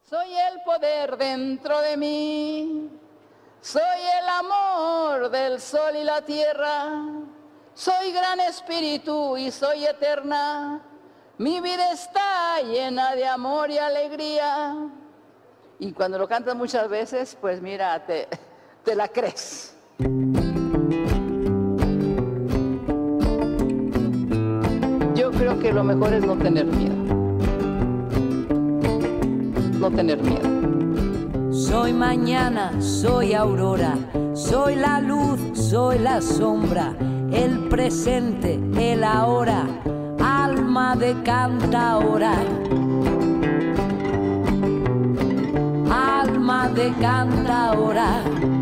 Soy el poder dentro de mí, soy el amor del sol y la tierra, soy gran espíritu y soy eterna, mi vida está llena de amor y alegría. Y cuando lo cantas muchas veces, pues mira, te la crees. Yo creo que lo mejor es no tener miedo. No tener miedo. Soy mañana, soy aurora, soy la luz, soy la sombra, el presente, el ahora, alma de cantaora. Alma de cantaora.